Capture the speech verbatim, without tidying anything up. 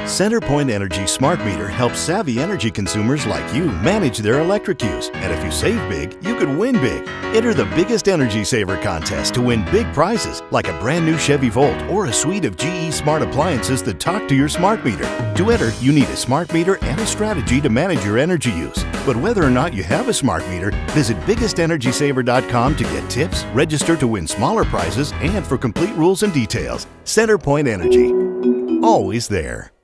CenterPoint Energy Smart Meter helps savvy energy consumers like you manage their electric use. And if you save big, you could win big. Enter the biggest energy saver contest to win big prizes like a brand new Chevy Volt or a suite of G E smart appliances that talk to your smart meter. To enter, you need a smart meter and a strategy to manage your energy use. But whether or not you have a smart meter, visit biggest energy saver dot com to get tips, register to win smaller prizes, and for complete rules and details. CenterPoint Energy. Always there.